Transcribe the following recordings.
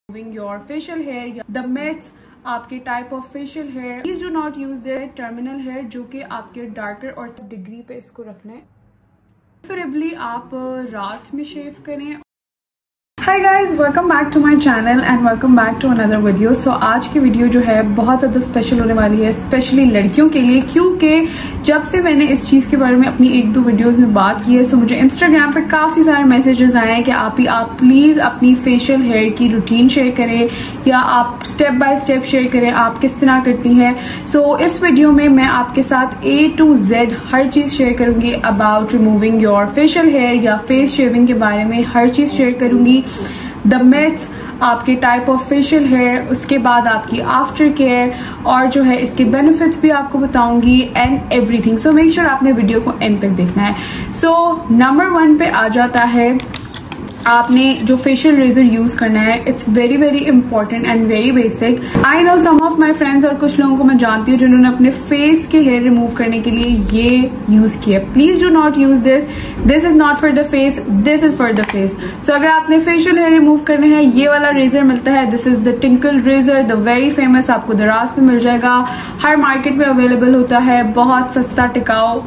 Removing your facial hair, the myths, आपके type of facial hair, please do not use the terminal hair जो कि आपके darker और degree पे इसको रखना है। प्रेफरेबली आप रात में शेव करें। Hi guys, welcome back to my channel and welcome back to another video. So आज की वीडियो जो है बहुत ज़्यादा स्पेशल होने वाली है, स्पेशली लड़कियों के लिए, क्योंकि जब से मैंने इस चीज़ के बारे में अपनी एक दो वीडियोस में बात की है सो मुझे इंस्टाग्राम पे काफ़ी सारे मैसेजेस आए हैं कि आप प्लीज़ अपनी फेशियल हेयर की रूटीन शेयर करें या आप स्टेप बाय स्टेप शेयर करें आप किस तरह करती हैं। सो इस वीडियो में मैं आपके साथ A to Z हर चीज़ शेयर करूँगी about removing your facial hair या फेस शेविंग के बारे में हर चीज़ शेयर करूँगी। द मिथ्स, आपके टाइप ऑफ फेशियल हेयर, उसके बाद आपकी आफ्टर केयर और जो है इसके बेनिफिट्स भी आपको बताऊंगी and everything. So make sure आपने वीडियो को एंड तक देखना है। सो नंबर 1 पे आ जाता है आपने जो फेशियल रेजर यूज करना है। It's very very important and very basic. I know some of my friends और कुछ लोगों को मैं जानती हूँ जिन्होंने अपने फेस के हेयर रिमूव करने के लिए ये यूज किया। Please do not use this is not for the face, this is for the face. So अगर आपने फेशियल हेयर रिमूव करने हैं, ये वाला रेजर मिलता है, this is the tinkle razor, the very famous, आपको दराज पे मिल जाएगा, हर मार्केट में अवेलेबल होता है, बहुत सस्ता टिकाऊ।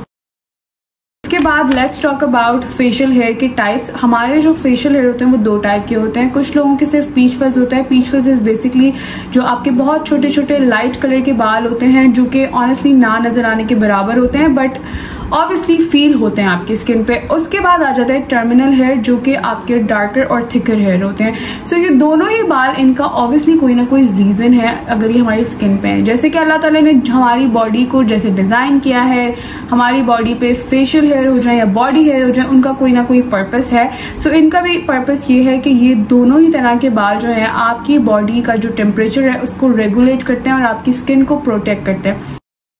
उसके बाद let's talk about facial hair के टाइप्स। हमारे जो फेशियल हेयर होते हैं वो 2 टाइप के होते हैं। कुछ लोगों के सिर्फ पीच फज होता है। पीच फज इज बेसिकली जो आपके बहुत छोटे छोटे लाइट कलर के बाल होते हैं जो कि ऑनेस्टली ना नजर आने के बराबर होते हैं बट ऑब्वियसली फील होते हैं आपकी स्किन पे। उसके बाद आ जाता है टर्मिनल हेयर जो कि आपके डार्कर और थिकर हेयर होते हैं। सो ये दोनों ही बाल, इनका ऑब्वियसली कोई ना कोई रीजन है अगर ये हमारी स्किन पे है। जैसे कि अल्लाह ताला ने हमारी बॉडी को जैसे डिजाइन किया है, हमारी बॉडी पे फेशियल हेयर हो जाए या बॉडी हेयर हो जाए, उनका कोई ना कोई पर्पस है। सो इनका भी पर्पस ये है कि ये दोनों ही तरह के बाल जो है आपकी बॉडी का जो टेम्परेचर है उसको रेगुलेट करते हैं और आपकी स्किन को प्रोटेक्ट करते हैं।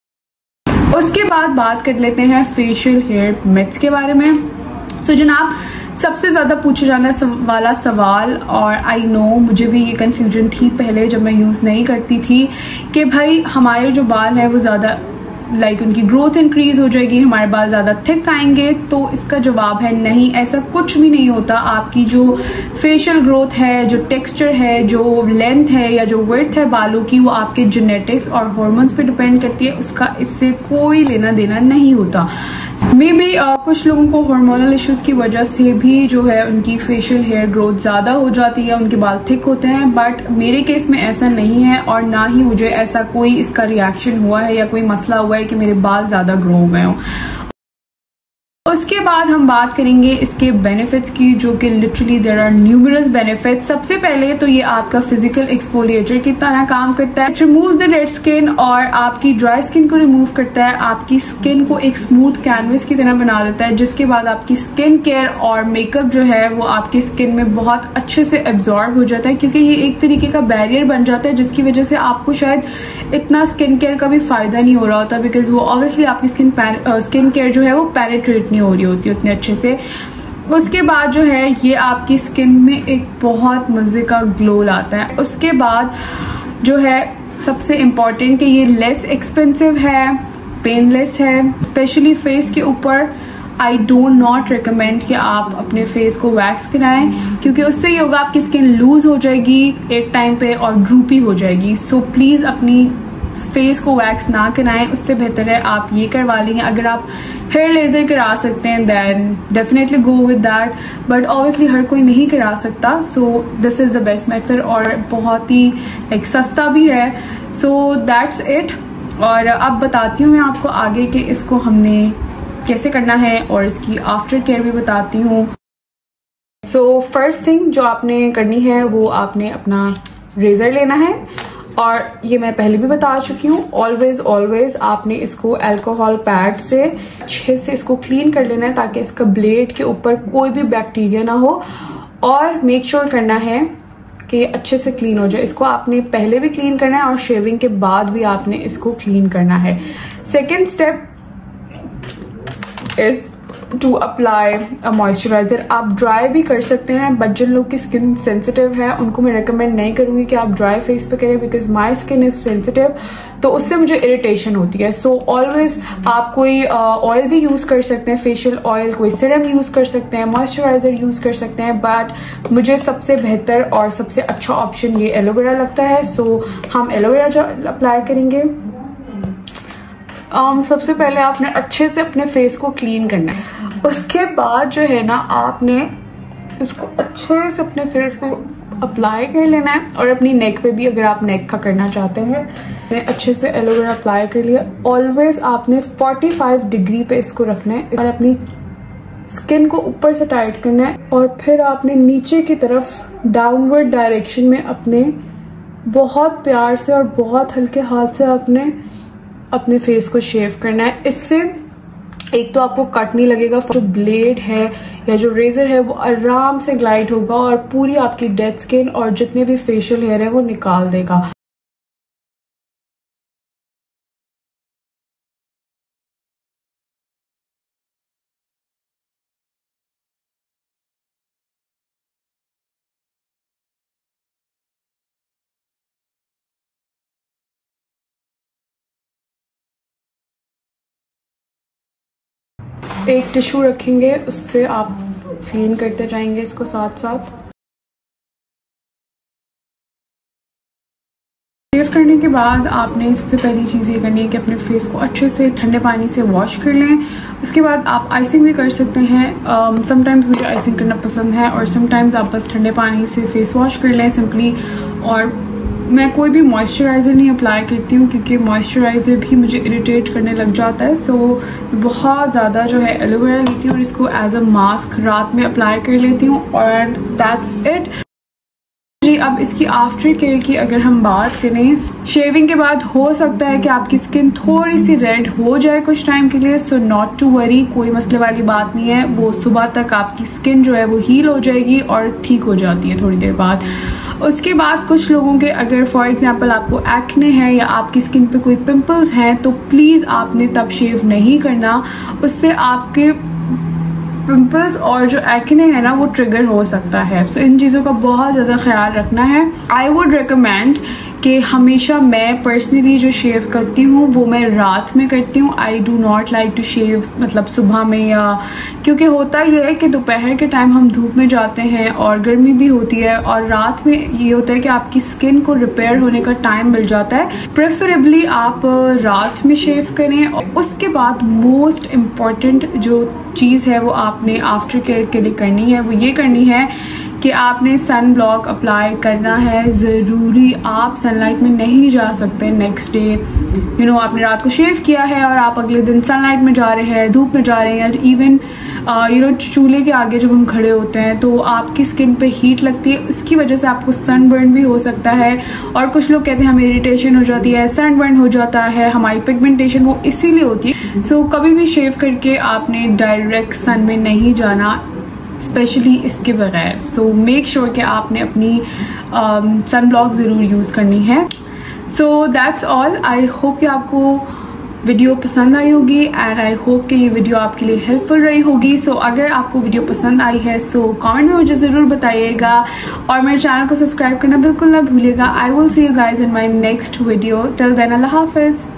उसके बाद बात कर लेते हैं फेशियल हेयर मिथ्स के बारे में। सो जनाब, सबसे ज़्यादा पूछे जाने वाला सवाल, और आई नो मुझे भी ये कन्फ्यूजन थी पहले जब मैं यूज़ नहीं करती थी, कि भाई हमारे जो बाल हैं वो ज़्यादा उनकी ग्रोथ इंक्रीज हो जाएगी, हमारे बाल ज़्यादा थिक आएंगे। तो इसका जवाब है नहीं, ऐसा कुछ भी नहीं होता। आपकी जो फेशियल ग्रोथ है, जो टेक्सचर है, जो लेंथ है या जो विड्थ है बालों की, वो आपके जेनेटिक्स और हॉर्मोन्स पे डिपेंड करती है। उसका इससे कोई लेना देना नहीं होता। मे बी कुछ लोगों को हार्मोनल इश्यूज की वजह से भी जो है उनकी फेशियल हेयर ग्रोथ ज़्यादा हो जाती है, उनके बाल थिक होते हैं, बट मेरे केस में ऐसा नहीं है और ना ही मुझे ऐसा कोई इसका रिएक्शन हुआ है या कोई मसला हुआ है कि मेरे बाल ज़्यादा ग्रो हो गए हों। उसके बाद हम बात करेंगे इसके बेनिफिट्स की, जो कि literally there are numerous benefits. सबसे पहले तो ये आपका फिजिकल एक्सफोलिएटर की तरह काम करता है। It removes the dead skin और आपकी ड्राई स्किन को रिमूव करता है, आपकी स्किन को एक स्मूथ कैनवस की तरह बना देता है, जिसके बाद आपकी स्किन केयर और मेकअप जो है वो आपकी स्किन में बहुत अच्छे से एब्जॉर्ब हो जाता है, क्योंकि ये एक तरीके का बैरियर बन जाता है जिसकी वजह से आपको शायद इतना स्किन केयर का भी फायदा नहीं हो रहा होता, बिकॉज वो ऑब्वियसली आपकी स्किन केयर जो है वो पेनिट्रेट नहीं हो रही होती उतने अच्छे से। उसके बाद जो है ये आपकी स्किन में एक बहुत मजे का ग्लो लाता है। उसके बाद जो है सबसे इम्पॉर्टेंट कि ये लेस एक्सपेंसिव है, पेनलेस है, स्पेशली फेस के ऊपर। आई डोंट नॉट रिकमेंड कि आप अपने फेस को वैक्स कराएं, क्योंकि उससे ये होगा आपकी स्किन लूज हो जाएगी एक टाइम पे और ड्रूपी हो जाएगी। सो प्लीज़ अपनी फेस को वैक्स ना कराएं, उससे बेहतर है आप ये करवा लेंगे। अगर आप हेयर लेजर करा सकते हैं then definitely go with that, but obviously हर कोई नहीं करा सकता। So this is the best method और बहुत ही सस्ता भी है। So that's it. और अब बताती हूँ मैं आपको आगे कि इसको हमने कैसे करना है और इसकी आफ्टर केयर भी बताती हूँ। सो फर्स्ट थिंग जो आपने करनी है वो आपने अपना रेजर लेना है, और ये मैं पहले भी बता चुकी हूँ। ऑलवेज आपने इसको अल्कोहल पैड से अच्छे से इसको क्लीन कर लेना है ताकि इसका ब्लेड के ऊपर कोई भी बैक्टीरिया ना हो, और मेक श्योर करना है कि अच्छे से क्लीन हो जाए। इसको आपने पहले भी क्लीन करना है और शेविंग के बाद भी आपने इसको क्लीन करना है। Second step is to apply a moisturiser. आप ड्राई भी कर सकते हैं, बट जिन लोग की स्किन सेंसिटिव है उनको मैं रिकमेंड नहीं करूँगी कि आप ड्राई फेस पे करें, because my skin is sensitive, तो उससे मुझे इरिटेशन होती है। सो ऑलवेज आप कोई ऑयल भी यूज़ कर सकते हैं, फेशियल ऑयल, कोई सीरम यूज़ कर सकते हैं, मॉइस्चराइजर यूज़ कर सकते हैं, बट मुझे सबसे बेहतर और सबसे अच्छा ऑप्शन ये एलोवेरा लगता है। सो हम एलोवेरा अप्लाई करेंगे। सबसे पहले आपने अच्छे से अपने फेस को क्लीन करना है। उसके बाद जो है ना, आपने इसको अच्छे से अपने फेस को अप्लाई कर लेना है, और अपनी नेक पे भी, अगर आप नेक का करना चाहते हैं। अच्छे से एलोवेरा अप्लाई कर लिया। ऑलवेज आपने 45 डिग्री पे इसको रखना है और अपनी स्किन को ऊपर से टाइट करना है, और फिर आपने नीचे की तरफ डाउनवर्ड डायरेक्शन में अपने बहुत प्यार से और बहुत हल्के हाथ से आपने अपने फेस को शेव करना है। इससे एक तो आपको कट नहीं लगेगा, जो ब्लेड है या जो रेजर है वो आराम से ग्लाइड होगा और पूरी आपकी डेड स्किन और जितने भी फेशियल हेयर है वो निकाल देगा। एक टिश्यू रखेंगे, उससे आप क्लीन करते जाएंगे इसको साथ साथ। शेव करने के बाद आपने सबसे पहली चीज़ ये करनी है कि अपने फेस को अच्छे से ठंडे पानी से वॉश कर लें। उसके बाद आप आइसिंग भी कर सकते हैं। समटाइम्स मुझे आइसिंग करना पसंद है, और समटाइम्स आप बस ठंडे पानी से फेस वॉश कर लें सिंपली। और मैं कोई भी मॉइस्चराइज़र नहीं अप्लाई करती हूँ, क्योंकि मॉइस्चराइज़र भी मुझे इरिटेट करने लग जाता है। सो बहुत ज़्यादा जो है एलोवेरा लेती हूँ और इसको एज अ मास्क रात में अप्लाई कर लेती हूँ, और दैट्स इट जी। अब इसकी आफ्टर केयर की अगर हम बात करें, शेविंग के बाद हो सकता है कि आपकी स्किन थोड़ी सी रेड हो जाए कुछ टाइम के लिए। सो नॉट टू वरी, कोई मसले वाली बात नहीं है। वो सुबह तक आपकी स्किन जो है वो हील हो जाएगी और ठीक हो जाती है थोड़ी देर बाद। उसके बाद कुछ लोगों के अगर फॉर एग्जांपल आपको एक्ने है या आपकी स्किन पे कोई पिंपल्स हैं, तो प्लीज़ आपने तब शेव नहीं करना। उससे आपके पिंपल्स और जो एक्ने है ना वो ट्रिगर हो सकता है। सो इन चीज़ों का बहुत ज़्यादा ख्याल रखना है। आई वुड रिकमेंड कि हमेशा मैं पर्सनली जो शेव करती हूँ वो मैं रात में करती हूँ। I do not like to shave मतलब सुबह में, या क्योंकि होता ये है कि दोपहर के टाइम हम धूप में जाते हैं और गर्मी भी होती है, और रात में ये होता है कि आपकी स्किन को रिपेयर होने का टाइम मिल जाता है। प्रेफरेबली आप रात में शेव करें। और उसके बाद मोस्ट इम्पॉर्टेंट जो चीज़ है वो आपने आफ्टर केयर के लिए करनी है, वो ये करनी है कि आपने सन ब्लॉक अप्लाई करना है ज़रूरी। आप सनलाइट में नहीं जा सकते नेक्स्ट डे। आपने रात को शेव किया है और आप अगले दिन सनलाइट में जा रहे हैं, धूप में जा रहे हैं, इवन चूल्हे के आगे जब हम खड़े होते हैं तो आपकी स्किन पे हीट लगती है, उसकी वजह से आपको सनबर्न भी हो सकता है। और कुछ लोग कहते हैं हमें इरिटेशन हो जाती है, सनबर्न हो जाता है, हमारी पिगमेंटेशन वो इसीलिए होती है। सो कभी भी शेव करके आपने डायरेक्ट सन में नहीं जाना, स्पेशली इसके बगैर। सो मेक श्योर कि आपने अपनी सन ब्लॉक ज़रूर यूज़ करनी है। So that's all. I hope कि आपको वीडियो पसंद आई होगी, एंड आई होप कि ये वीडियो आपके लिए हेल्पफुल रही होगी। सो अगर आपको वीडियो पसंद आई है सो कमेंट में मुझे ज़रूर बताइएगा, और मेरे चैनल को सब्सक्राइब करना बिल्कुल ना भूलिएगा। I will see you guys in my next video. Till then अल्लाह हाफिज़।